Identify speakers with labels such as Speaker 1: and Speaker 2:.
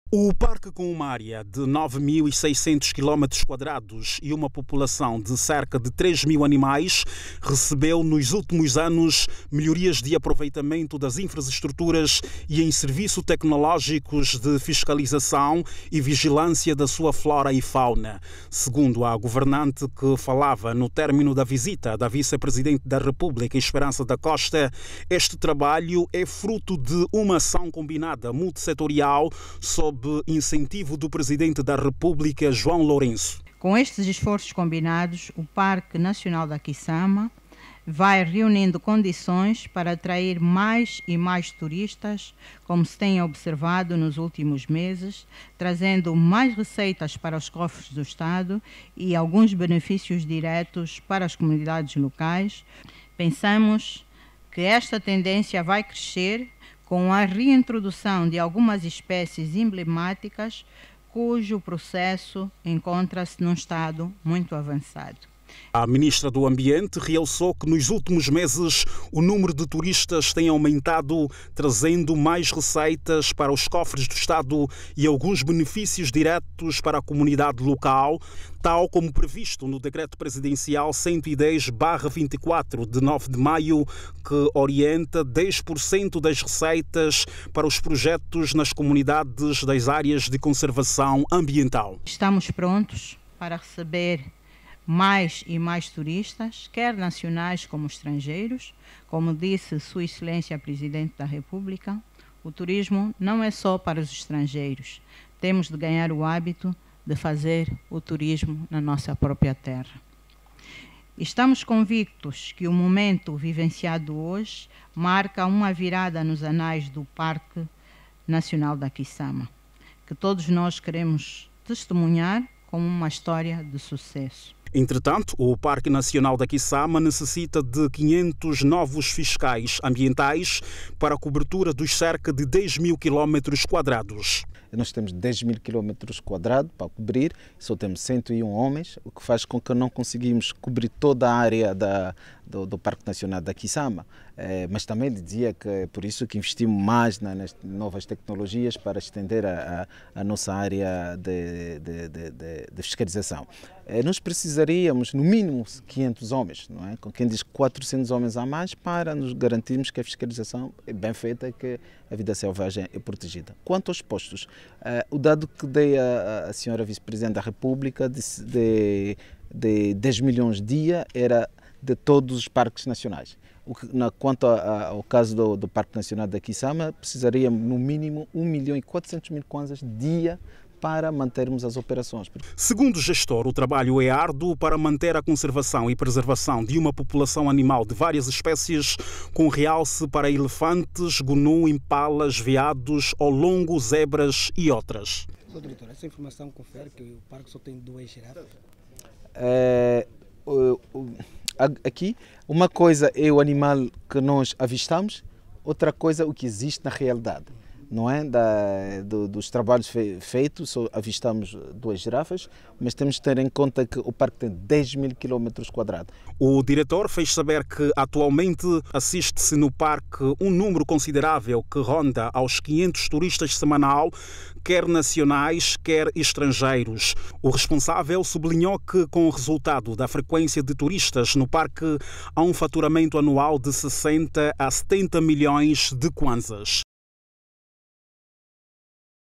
Speaker 1: O parque, com uma área de 9.600 km² e uma população de cerca de 3.000 animais, recebeu nos últimos anos melhorias de aproveitamento das infraestruturas e em serviços tecnológicos de fiscalização e vigilância da sua flora e fauna. Segundo a governante que falava no término da visita da vice-presidente da República, Esperança da Costa, este trabalho é fruto de uma ação combinada multissetorial sob incentivo do Presidente da República, João Lourenço.
Speaker 2: Com estes esforços combinados, o Parque Nacional da Quiçama vai reunindo condições para atrair mais e mais turistas, como se tem observado nos últimos meses, trazendo mais receitas para os cofres do Estado e alguns benefícios diretos para as comunidades locais. Pensamos que esta tendência vai crescer com a reintrodução de algumas espécies emblemáticas cujo processo encontra-se num estado muito avançado.
Speaker 1: A ministra do Ambiente realçou que nos últimos meses o número de turistas tem aumentado, trazendo mais receitas para os cofres do Estado e alguns benefícios diretos para a comunidade local, tal como previsto no Decreto Presidencial 110/24 de 9 de maio, que orienta 10% das receitas para os projetos nas comunidades das áreas de conservação ambiental.
Speaker 2: Estamos prontos para receber mais e mais turistas, quer nacionais como estrangeiros. Como disse Sua Excelência a Presidente da República, o turismo não é só para os estrangeiros. Temos de ganhar o hábito de fazer o turismo na nossa própria terra. Estamos convictos que o momento vivenciado hoje marca uma virada nos anais do Parque Nacional da Quiçama, que todos nós queremos testemunhar como uma história de sucesso.
Speaker 1: Entretanto, o Parque Nacional da Quiçama necessita de 500 novos fiscais ambientais para a cobertura dos cerca de 10.000 km².
Speaker 3: Nós temos 10.000 km² para cobrir, só temos 101 homens, o que faz com que não conseguimos cobrir toda a área do Parque Nacional da Quiçama. Mas também dizia que é por isso que investimos mais nas novas tecnologias para estender a nossa área de fiscalização. Nós precisaríamos, no mínimo, 500 homens, não é? Com quem diz 400 homens a mais, para nos garantirmos que a fiscalização é bem feita e que a vida selvagem é protegida. Quanto aos postos, o dado que dei à senhora Vice-Presidente da República de 10 milhões dia era de todos os parques nacionais. Quanto ao caso do Parque Nacional da Quiçama, precisaríamos no mínimo 1.400.000 kwanzas dia para mantermos as operações.
Speaker 1: Segundo o gestor, o trabalho é árduo para manter a conservação e preservação de uma população animal de várias espécies, com realce para elefantes, gnu, impalas, veados, olongo, zebras e outras.
Speaker 4: Doutor, essa informação confere que o parque só tem 2 girafas?
Speaker 3: Aqui, uma coisa é o animal que nós avistamos, outra coisa é o que existe na realidade. Não é? Dos trabalhos feitos, só avistamos 2 girafas, mas temos de ter em conta que o parque tem 10.000 km².
Speaker 1: O diretor fez saber que atualmente assiste-se no parque um número considerável que ronda aos 500 turistas semanal, quer nacionais, quer estrangeiros. O responsável sublinhou que, com o resultado da frequência de turistas no parque, há um faturamento anual de 60 a 70 milhões de kwanzas.